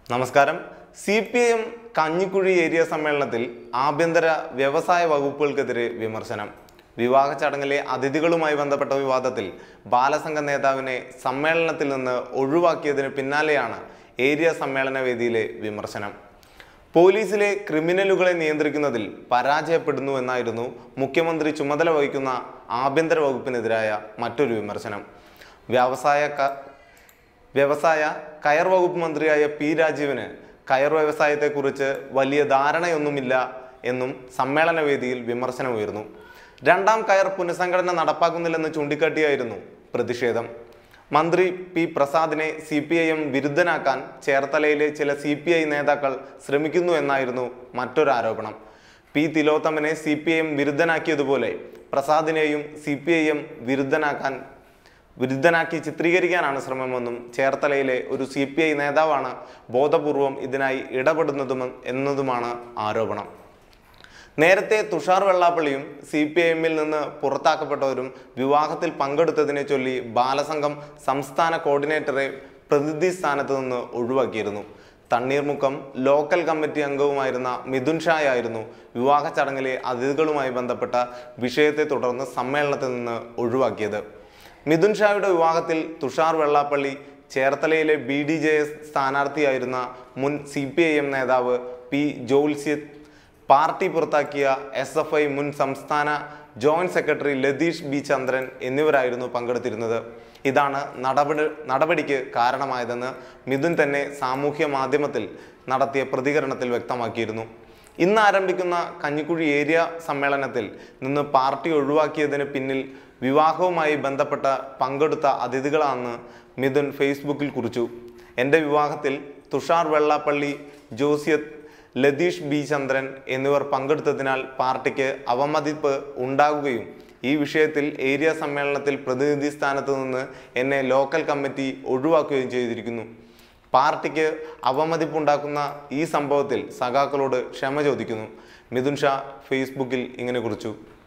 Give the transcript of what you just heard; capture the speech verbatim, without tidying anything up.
നമസ്കാരം. C P I M Kanjikuzhi area സമ്മേളനത്തിൽ ആഭ്യന്തര വ്യവസായ വകുപ്പുകൾക്കെതിരെ വിമർശനം. വിവാഹ ചടങ്ങിലെ അതിഥികളുമായി ബന്ധപ്പെട്ട വിവാദത്തിൽ ബാലസംഘ നേതാവിനെ സമ്മേളനത്തിൽ നിന്ന് ഒഴിവാക്കിയതിന് പിന്നാലെയാണ് ഏരിയ സമ്മേളന വേദിയിലെ വിമർശനം. പോലീസിലെ ക്രിമിനലുകളെ നിയന്ത്രിക്കുന്നതിൽ പരാജയപ്പെടുന്നു എന്നായിരുന്നു മുഖ്യമന്ത്രി ചുമതല വഹിക്കുന്ന ആഭ്യന്തര വകുപ്പിനെതിരായ മറ്റൊരു വിമർശനം. വ്യവസായ വ്യവസായ കയർ വകുപ്പ് മന്ത്രിയായ പി രാജീവിന് കയർ വ്യവസായത്തെക്കുറിച്ച് വലിയ ധാരണയൊന്നുമില്ല എന്നും സമ്മേളന വേദിയിൽ വിമർശനമുയർന്നു. രണ്ടാം കയർ പുനഃസംഘടന നടപ്പാക്കുന്നില്ലെന്ന് ചൂണ്ടിക്കാട്ടിയായിരുന്നു പ്രതിഷേധം. മന്ത്രി പി പ്രസാദിനെ സി പി ഐ എം വിരുദ്ധനാക്കാൻ ചേർത്തലയിലെ ചില സി പി ഐ നേതാക്കൾ ശ്രമിക്കുന്നു എന്നായിരുന്നു മറ്റൊരു ആരോപണം. പി തിലോത്തമനെ സി പി ഐ എം വിരുദ്ധനാക്കിയതുപോലെ പ്രസാദിനെയും സി പി ഐ എം വിരുദ്ധനാക്കാൻ വിരുദ്ധനാക്കി ചിത്രീകരിക്കാനാണ് ശ്രമമെന്നും ചേർത്തലയിലെ ഒരു സി പി ഐ നേതാവാണ് ബോധപൂർവം ഇതിനായി ഇടപെടുന്നതും എന്നതുമാണ് ആരോപണം. നേരത്തെ തുഷാർ വെള്ളാപ്പള്ളിയും സി പി ഐ എമ്മിൽ നിന്ന് പുറത്താക്കപ്പെട്ടവരും വിവാഹത്തിൽ പങ്കെടുത്തതിനെ ചൊല്ലി ബാലസംഘം സംസ്ഥാന കോർഡിനേറ്ററെ പ്രതിനിധി സ്ഥാനത്ത് നിന്ന് ഒഴിവാക്കിയിരുന്നു. തണ്ണീർമുക്കം ലോക്കൽ കമ്മിറ്റി അംഗവുമായിരുന്ന മിഥുൻ ഷായായിരുന്നു വിവാഹ ചടങ്ങിലെ അതിഥികളുമായി ബന്ധപ്പെട്ട വിഷയത്തെ തുടർന്ന് സമ്മേളനത്തിൽ നിന്ന് ഒഴിവാക്കിയത്. മിഥുൻ ഷായുടെ വിവാഹത്തിൽ തുഷാർ വെള്ളാപ്പള്ളി, ചേർത്തലയിലെ ബി ഡി ജെ എസ് സ്ഥാനാർത്ഥിയായിരുന്ന മുൻ സി പി ഐ എം നേതാവ് പി ജോത്സ്യത്ത്, പാർട്ടി പുറത്താക്കിയ എസ് എഫ് ഐ മുൻ സംസ്ഥാന joint secretary Latheesh B Chandran എന്നിവരായിരുന്നു പങ്കെടുത്തിരുന്നത്. ഇതാണ് നടപടി നടപടിക്ക് കാരണമായതെന്ന് മിഥുൻ തന്നെ സാമൂഹ്യ മാധ്യമത്തിൽ നടത്തിയ പ്രതികരണത്തിൽ വ്യക്തമാക്കിയിരുന്നു. ഇന്ന് ആരംഭിക്കുന്ന കഞ്ഞിക്കുഴി ഏരിയ സമ്മേളനത്തിൽ നിന്ന് പാർട്ടി ഒഴിവാക്കിയതിന് പിന്നിൽ വിവാഹവുമായി ബന്ധപ്പെട്ട പങ്കെടുത്ത അതിഥികളാണെന്ന് മിഥുൻ ഫേസ്ബുക്കിൽ കുറിച്ചു. എൻ്റെ വിവാഹത്തിൽ തുഷാർ വെള്ളാപ്പള്ളി, ജോസ്യത്ത്, ലതീഷ് ബി ചന്ദ്രൻ എന്നിവർ പങ്കെടുത്തതിനാൽ പാർട്ടിക്ക് അവമതിപ്പ് ഉണ്ടാകുകയും ഈ വിഷയത്തിൽ ഏരിയ സമ്മേളനത്തിൽ പ്രതിനിധി സ്ഥാനത്ത് നിന്ന് എന്നെ ലോക്കൽ കമ്മിറ്റി ഒഴിവാക്കുകയും ചെയ്തിരിക്കുന്നു. പാർട്ടിക്ക് അവമതിപ്പുണ്ടാക്കുന്ന ഈ സംഭവത്തിൽ സഖാക്കളോട് ക്ഷമ ചോദിക്കുന്നു. മിഥുൻ ഷാ ഫേസ്ബുക്കിൽ ഇങ്ങനെ കുറിച്ചു.